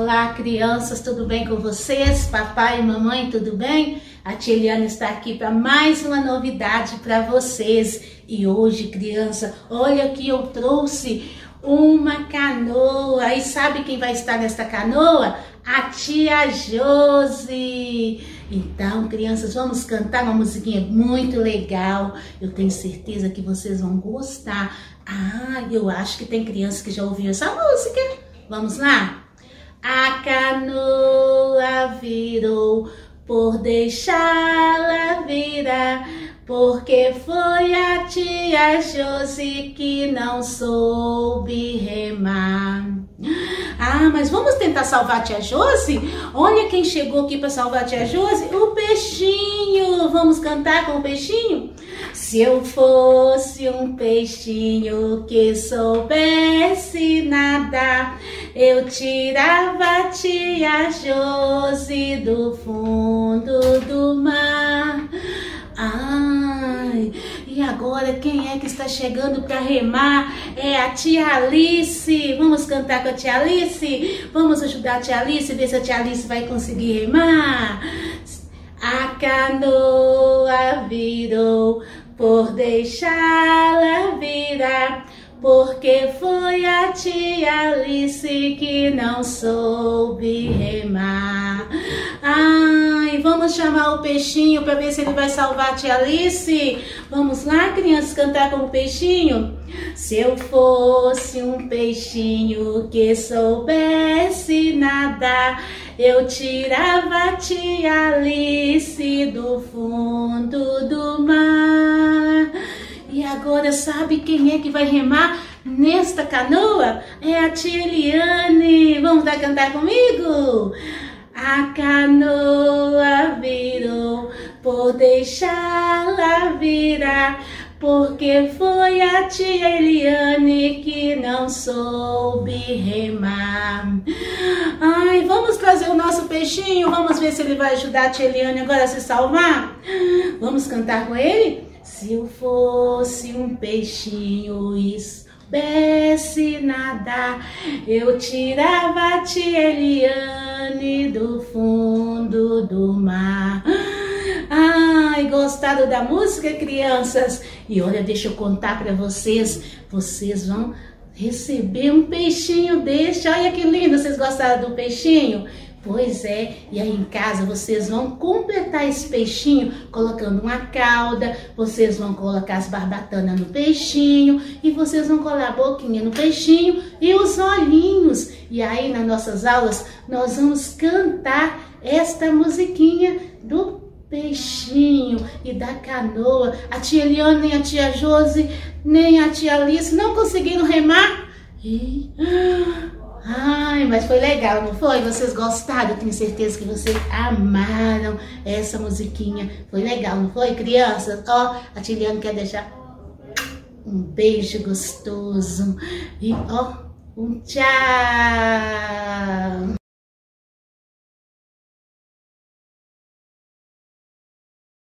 Olá, crianças, tudo bem com vocês? Papai e mamãe, tudo bem? A tia Eliana está aqui para mais uma novidade para vocês. E hoje, criança, olha que eu trouxe uma canoa. E sabe quem vai estar nesta canoa? A tia Josi. Então, crianças, vamos cantar uma musiquinha muito legal. Eu tenho certeza que vocês vão gostar. Eu acho que tem crianças que já ouviram essa música. Vamos lá? A canoa virou por deixá-la virar, porque foi a tia Josi que não soube remar. Mas vamos tentar salvar a tia Josi? Olha quem chegou aqui para salvar a tia Josi, o peixinho. Vamos cantar com o peixinho? Se eu fosse um peixinho que soubesse nadar, eu tirava a tia Josi do fundo do mar. E agora quem é que está chegando para remar? É a tia Alice. Vamos cantar com a tia Alice? Vamos ajudar a tia Alice, ver se a tia Alice vai conseguir remar. A canoa virou por deixá-la virar, porque foi a tia Alice que não soube remar. Vamos chamar o peixinho para ver se ele vai salvar a tia Alice. Vamos lá, crianças, cantar com o peixinho? Se eu fosse um peixinho que soubesse nadar, eu tirava a tia Alice do fundo do mar. E agora sabe quem é que vai remar nesta canoa? É a tia Eliane. Vamos lá cantar comigo? A canoa virou por deixá-la virar, porque foi a tia Eliane que não soube remar. Vamos trazer o nosso peixinho. Vamos ver se ele vai ajudar a tia Eliane agora a se salvar. Vamos cantar com ele? Se eu fosse um peixinho e soubesse nadar, eu tirava a tia Eliane do fundo do mar. Gostaram da música, crianças? E olha, deixa eu contar para vocês. Vocês vão receber um peixinho deste. Olha que lindo, vocês gostaram do peixinho? Pois é, e aí em casa vocês vão completar esse peixinho colocando uma cauda, vocês vão colocar as barbatanas no peixinho e vocês vão colar a boquinha no peixinho e os olhinhos. E aí nas nossas aulas nós vamos cantar esta musiquinha do peixinho e da canoa. A tia Eliane, nem a tia Josi, nem a tia Alice não conseguiram remar. Mas foi legal, não foi? Vocês gostaram? Eu tenho certeza que vocês amaram essa musiquinha. Foi legal, não foi, crianças? A tia Eliane quer deixar um beijo gostoso e um tchau.